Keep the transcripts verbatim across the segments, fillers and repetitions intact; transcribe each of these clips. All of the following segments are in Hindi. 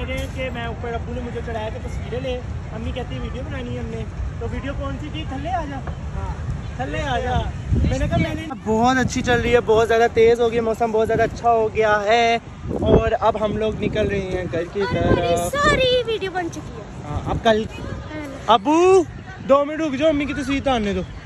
रहे हैं कि मैं ऊपर, अब्बू ने मुझे चढ़ाया कि तस्वीरें ले, अम्मी कहती है वीडियो बनानी है हमने, तो वीडियो कौन सी थी? थल्ले आ जा, थल्ले आ जा। मैंने कहा मैंने बहुत अच्छी चल रही है, बहुत ज़्यादा तेज़ हो गई, मौसम बहुत ज़्यादा अच्छा हो गया है और अब हम लोग निकल रहे हैं घर की तरफ। सारी वीडियो बन चुकी है। हाँ अब कल अब्बू दो मिनट रुक जाओ, अम्मी की तस्वीर तो आने दो।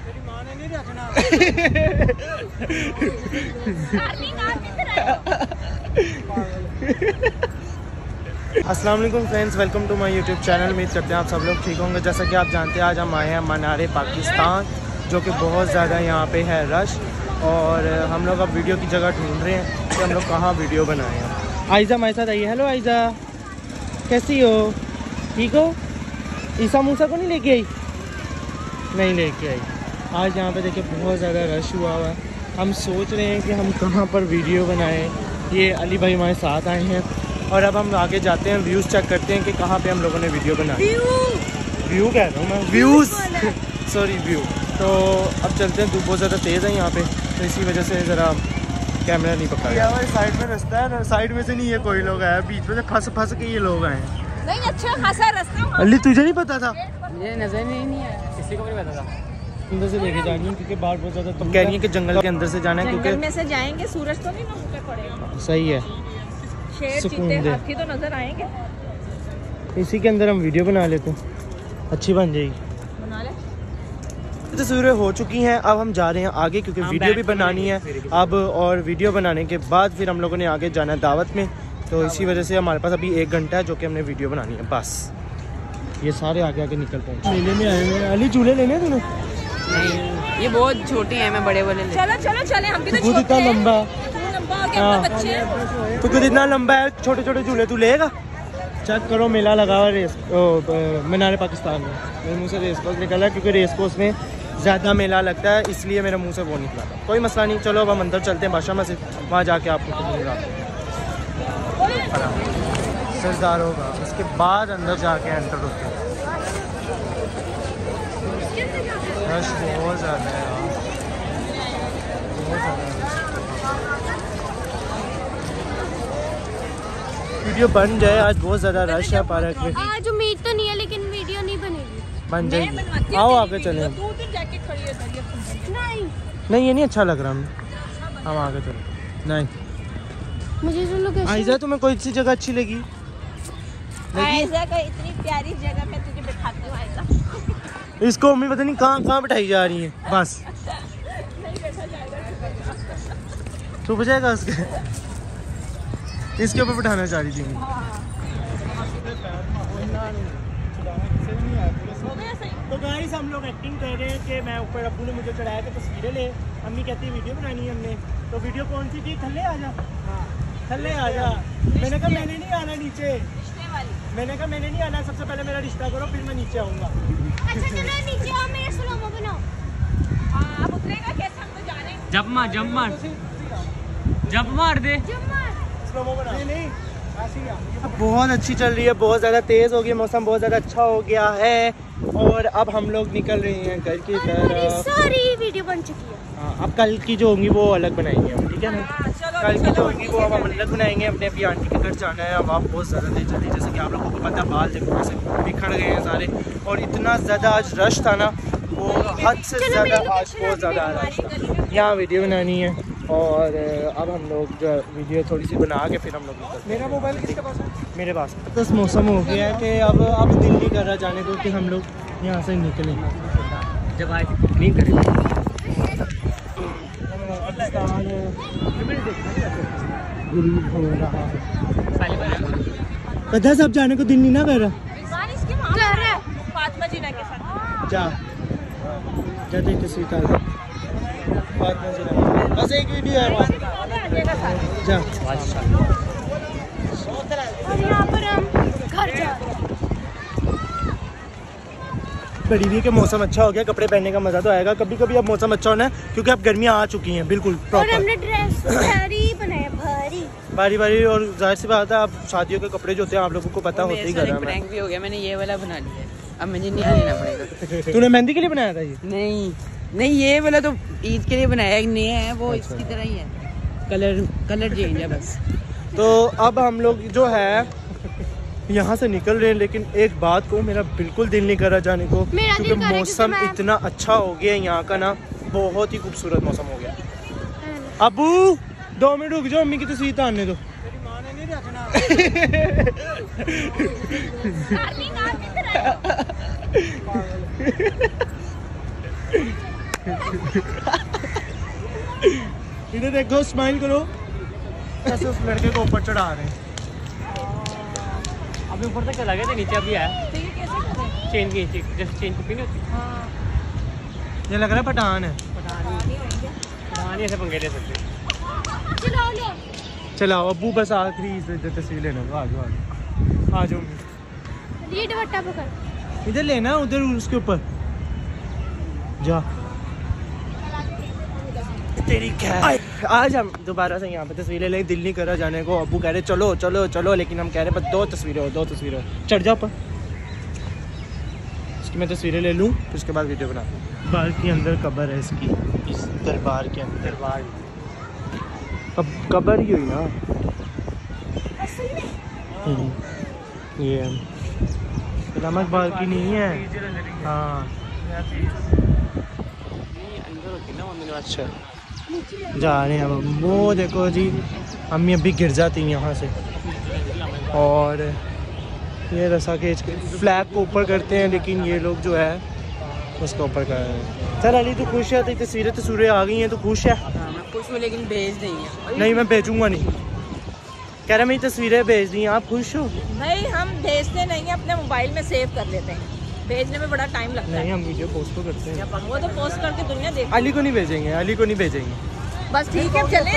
अस्सलाम वालेकुम friends, welcome to my YouTube channel. उम्मीद करते हैं आप सब लोग ठीक होंगे। जैसा कि आप जानते हैं आज हम आए हैं मनारे पाकिस्तान, जो कि बहुत ज़्यादा यहाँ पे है रश, और हम लोग अब वीडियो की जगह ढूंढ रहे हैं कि हम लोग कहाँ वीडियो बनाएं। आयजा हमारे साथ आइए। हेलो आयजा, कैसी हो? ठीक हो? ईसा मूसा को नहीं लेके आई? नहीं लेके आई। आज यहाँ पे देखिए बहुत ज़्यादा रश हुआ हुआ है। हम सोच रहे हैं कि हम कहाँ पर वीडियो बनाएं। ये अली भाई हमारे साथ आए हैं और अब हम आगे जाते हैं, व्यूज़ चेक करते हैं कि कहाँ पे हम लोगों ने वीडियो बनाई। व्यू कह रहा हूँ मैं, व्यूज़ सॉरी व्यू। तो अब चलते हैं, धूप बहुत ज़्यादा तेज़ है यहाँ पे, तो इसी वजह से ज़रा कैमरा नहीं पकड़ा गया। साइड में रास्ता है, साइड में से नहीं है कोई लोग आया, बीच में से फंस फंस के ये लोग आए हैं। नहीं अच्छा खासा रास्ता। अली तुझे नहीं पता था? मुझे नजर नहीं, नहीं है, किसी को नहीं पता था। अंदर से लेके जानी है क्योंकि बाहर बहुत ज़्यादा तुम कह रही है कि जंगल के अंदर से जाना है, क्योंकि जंगल में से जाएंगे, सूरज तो नहीं ना मुझ पे पड़ेगा। सही है, शेर चीते हाथी तो नजर आएंगे। इसी के अंदर हम वीडियो बना लेते हैं, अच्छी बन जाएगी। बना ले। तस्वीरें हो चुकी हैं, अब हम जा रहे हैं आगे क्योंकि वीडियो भी बनानी है अब, और वीडियो बनाने के बाद फिर हम लोगों ने आगे जाना है दावत में, तो इसी वजह से हमारे पास अभी एक घंटा है जो कि हमने वीडियो बनानी है बस। ये सारे आगे आगे निकल पड़े। मेले में आए हुए हैं। अली झूले लेने हैं तुम्हें? नहीं, ये बहुत छोटे हैं, मैं बड़े वाले ले। चलो चलो चले, हम भी तो खुद छोटे इतना हैं। लंबा तू लंबा हो गया, हम तो बच्चे हैं। तो खुद इतना लंबा है, छोटे छोटे झूले तू लेगा? चेक करो, मेला लगा हुआ रेस मीनार पाकिस्तान में। मेरे मुँह से रेस कोर्स निकला क्योंकि रेस कोर्स में ज़्यादा मेला लगता है, इसलिए मेरे मुँह से वो निकला। कोई मसला नहीं, चलो अब हम अंदर चलते हैं बादशाह मस्जिद, वहाँ जाके आपको मिलेगा सरदार होगा, उसके बाद अंदर जाके एंटर होते हैं। रश बहुत ज़्यादा है यार, बहुत ज़्यादा। वीडियो बन जाए, आज बहुत ज़्यादा रश है पार्क में। आज उम्मीद तो नहीं है लेकिन वीडियो नहीं बनेगी। बन जाएगी, आओ आगे चले। नहीं नहीं ये नहीं अच्छा लग रहा हमें, हम आगे चले। नहीं मुझे जो लोग आयजा तुम्हें कोई सी जगह अच्छी लगी? आयजा का इतनी प्यारी जगह मैं तुझे बिठाती हूँ। आयजा इसको मम्मी पता नहीं कहाँ कहाँ बिठाई जा रही है, बस चुप जाएगा उसके, इसके ऊपर बिठाना चाह रही थी। तो गाइस हम लोग एक्टिंग कर रहे हैं कि मैं ऊपर, अब्बू ने मुझे चढ़ाया कि तस्वीरें ले, अम्मी कहती है वीडियो बनानी है हमने, तो वीडियो कौन सी थी? थल्ले आ जा, थल्ले आ जा। मैंने कहा मैंने नहीं आना नीचे, मैंने कहा मैंने नहीं आना, सबसे पहले मेरा रिश्ता करो फिर मैं नीचे आऊँगा। अच्छा चलो नीचे आओ, मेरा स्लोमो बनाओ। आप उतरेगा कैसे, हम तो जा रहे हैं। जब मार, जब मार, जब मार दे। स्लोमो बना। नहीं नहीं बहुत अच्छी चल रही है, बहुत ज़्यादा तेज़ हो गई, मौसम बहुत ज़्यादा अच्छा हो गया है और अब हम लोग निकल रहे हैं घर की तरफ। सारी वीडियो बन चुकी है। हाँ अब कल की जो होंगी वो अलग बनाएंगे हम, ठीक है ना? कल की जो होंगी वो अब हम अलग बनाएंगे। अपने अपनी आंटी के घर जाना है, अब आप बहुत ज़्यादा तेज चल रही है, जैसे कि आप लोगों को पता है, बाल देखो कैसे बिखर गए हैं सारे, और इतना ज़्यादा आज रश था ना, वो हद से ज़्यादा आज बहुत ज़्यादा रश था। यहाँ वीडियो बनानी है और अब हम लोग जो वीडियो थोड़ी सी बना के फिर हम लोग निकलते। मेरा मोबाइल किसके पास है? मेरे पास। बस मौसम हो गया है कि अब अब दिल नहीं कर रहा जाने को कि हम लोग यहाँ से निकलें। जब आज नहीं करेंगे गरीब हो रहा है, कदा सब जाने को दिल नहीं ना कर रहा। जा जा देख तस्वीर का बस एक वीडियो है वहाँ जा। और यहाँ पर हम घर जा रहे हैं। बड़ी भी कि मौसम अच्छा हो गया, कपड़े पहनने का मजा तो आएगा कभी कभी। अब मौसम अच्छा होना है क्योंकि अब गर्मियाँ आ चुकी हैं बिल्कुल और हमने ड्रेस भारी बनाया, भारी बारी बारी। और जाहिर सी बात है, अब शादियों के कपड़े जो होते हैं आप लोगों को पता होते ही घर में। प्रैंक भी हो गया, मैंने ये वाला बना लिया, अब मुझे नहीं लेना पड़ेगा। तूने मेहंदी के लिए बनाया था ये? नहीं नहीं, ये वाला तो ईद के लिए बनाया, एक नया है वो इसकी तरह ही है, कलर कलर चेंज है बस। तो अब हम लोग जो है यहाँ से निकल रहे हैं, लेकिन एक बात को मेरा बिल्कुल दिल नहीं कर रहा जाने को, क्योंकि मौसम इतना अच्छा हो गया है यहाँ का ना, बहुत ही खूबसूरत मौसम हो गया। अबू दो मिनट रुक जाओ, अम्मी की तस्वीर तो आने दो। इधर देखो, स्माइल करो। ऐसे उस लड़के को ऊपर चढ़ा रहे हैं। अभी ऊपर तक चला गया था, नीचे अभी आया। चेन की जैसे चेन कुपी नहीं होती। ये लग रहा है पठान है। पठान ऐसे पंगे ले सकते। चलाओ अबू, बस आखिरी तस्वीर लेना। आ जाओ आ जाओ, ये दुपट्टा पकड़, इधर लेना, उधर उसके ऊपर जा। तेरी क्या, आज हम दोबारा से यहाँ पे तस्वीरें ले, दिल नहीं कर रहा जाने को। अबू कह रहे चलो चलो चलो, लेकिन हम कह रहे बस दो तस्वीरें हो, दो तस्वीरें हो। चढ़ जाओ पर, इसकी मैं तस्वीरें ले लूँ, फिर उसके बाद वीडियो बना। बाल के अंदर कब्र है इसकी, इस दरबार के अंदर। दरबार अब कब्र ही हुई ना ये, नमक बाल की नहीं है। हाँ अच्छा, जा रहे हैं अब। वो देखो जी, अम्मी अभी गिर जाती हैं यहाँ से। और ये रसा खींच के फ्लैग को ऊपर करते हैं, लेकिन ये लोग जो है उसको ऊपर कर रहे हैं। चल अली, तू खुश है? तेरी तस्वीरें तस्वीरें आ गई हैं, तो खुश है? हाँ, मैं खुश हूँ, लेकिन भेज नहीं है। नहीं, मैं भेजूंगा नहीं। कह रहा मेरी तस्वीरें भेज दी, आप खुश हो? नहीं, हम भेजते नहीं है, अपने मोबाइल में सेव कर लेते हैं। भेजने में बड़ा टाइम लगता नहीं, है। हम वीडियो पोस्ट तो करते हैं। वो तो पोस्ट करके दुनिया देख। अली को नहीं भेजेंगे, अली को नहीं भेजेंगे। बस ठीक है, चले।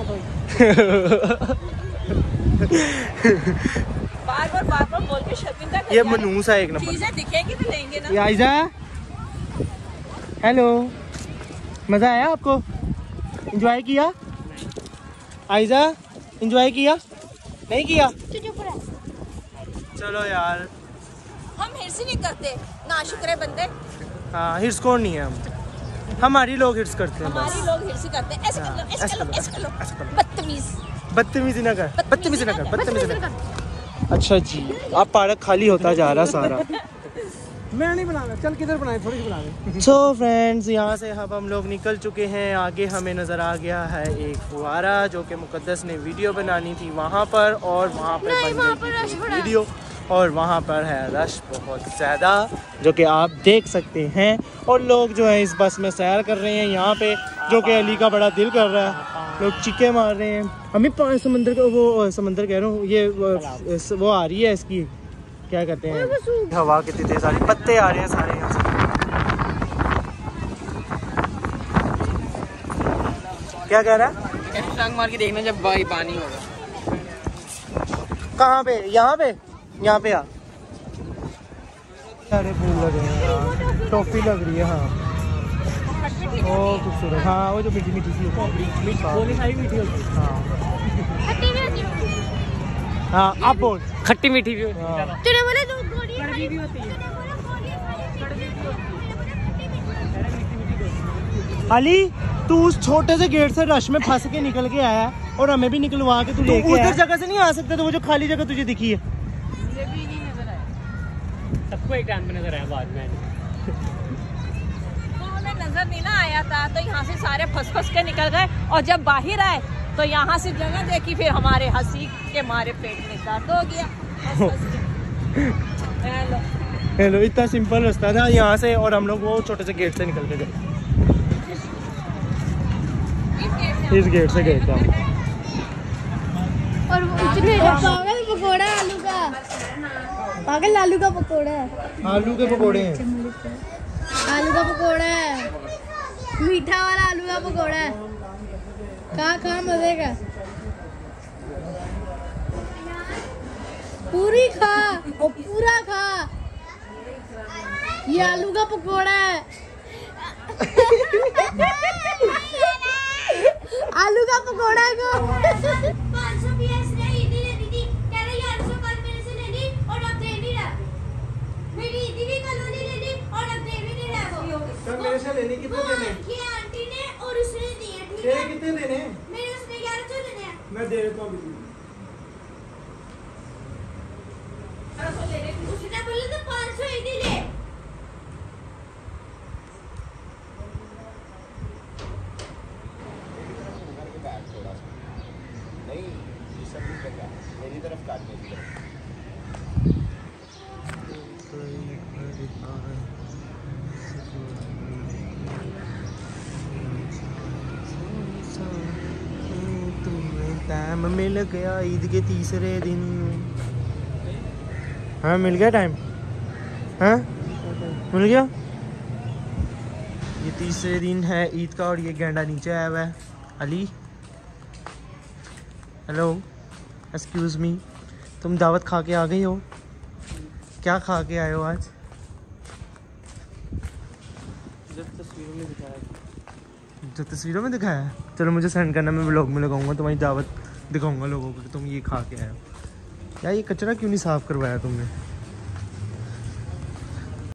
बार बार बार बार बोल के शर्मिंदा कर। ये मनूस है एक नंबर। चीजें दिखेंगी तो लेंगे ना। ये आयजा, हेलो, मज़ा आया आपको? एंजॉय किया? आयजा, एंजॉय किया? नहीं किया? चलो यार, हम हिर्स नहीं करते, नाशुक्रे बंदे। हाँ, हिर्स कौन नहीं है हम, हमारी लोग हिर्स करते हैं। हमारी लोग हिर्स ही करते हैं। ऐसे कर लो, ऐसे कर लो, ऐसे कर लो। बदतमीज, बदतमीजी ना कर, बदतमीजी ना कर, बदतमीजी ना कर। अच्छा जी, अब पार्क खाली होता जा रहा सारा। मैं नहीं बनाना, चल किधर बनाए, थोड़ी सी बना। सो फ्रेंड्स, यहाँ से अब हम लोग निकल चुके हैं। आगे हमें नज़र आ गया है एक फुहारा, जो कि मुकद्दस ने वीडियो बनानी थी वहाँ पर, और वहाँ पर बन गई थी वीडियो, और वहाँ पर है रश बहुत ज़्यादा, जो कि आप देख सकते हैं। और लोग जो है इस बस में सैर कर रहे हैं यहाँ पे, जो कि अली का बड़ा दिल कर रहा है। लोग चिक्के मार रहे हैं। हमें समंदर का वो समंदर कह रहा हूँ, ये वो, वो आ रही है इसकी, क्या कहते हैं, हवा कितनी तेज आ रही है, पत्ते आ रहे हैं सारे यहाँ से। क्या कह रहा है? टांग मार के देखना जब भाई पानी होगा। कहाँ पे? यहाँ पे, यहाँ पे आ। सारे फूल लगे हैं यार, टॉफी लग रही है। हाँ, ओ खूबसूरत। हाँ, वो जो मीठी मीठी सी होती है, मीठी मीठी होती है। हाँ हाँ, आप बोल। खट्टी मीठी भी होती है। तूने बोला दो गोली कड़वी भी होती है। अली, तू उस छोटे से गेट से रश में फंस के निकल के आया, और हमें भी निकलवा के तू लेके आया। उधर जगह से नहीं आ सकता, तो वो जो खाली जगह तुझे दिखी है। मुझे भी नहीं नजर आया, सबको एक टाइम में नजर आया बाद में। तो हमें नजर नहीं ना आया था, तो यहाँ से सारे फंस फंस के निकल गए, और जब बाहर आए तो यहाँ से जगह देखी, फिर हमारे हंसी के मारे पेट में दर्द हो गया। हेलो हेलो, इतना सिंपल रास्ता था यहाँ से, और हम लोग वो छोटे से गेट से निकल के गए। इस गेट से गए थे हम। और इतने पागल पकोड़ा आलू का, पागल आलू का पकोड़ा है। आलू के पकोड़े हैं, आलू का पकोड़ा है, मीठा वाला आलू का पकोड़ा है। खा खा मजे का, पूरी खा और पूरा खा। ये आलू का पकोड़ा है। आलू का पकोड़ा को पाँच सौ पीएस ने ईदी ले दी थी, कह रही आठ सौ कल मेरे से ले ली और अब दे नहीं रहा। मेरी ईदी भी कल नहीं ले ली और अब दे भी नहीं रहा। वो मेरे से लेने कितने देने? ये आंटी ने और उसने दिए, ठीक तेरे है? कितने देने? मेरे उसने ग्यारह सौ देने हैं। मैं दे देता हूँ। सौ ईदी ले। मेरी तरफ काटने की टाइम मिल गया ईद के तीसरे दिन। हाँ मिल गया टाइम। हाँ मिल गया। ये तीसरे दिन है ईद का और ये गेंडा नीचे आया हुआ है। अली हेलो एक्सक्यूज़ मी, तुम दावत खा के आ गई हो? क्या खा के आए हो आज? जो तस्वीरों में दिखाया जो तस्वीरों में दिखाया है, चलो मुझे सेंड करना, मैं व्लॉग में लगाऊंगा, तुम्हारी दावत दिखाऊंगा लोगों को कि तुम ये खा के आए हो। यार ये कचरा क्यों नहीं साफ़ करवाया तुमने?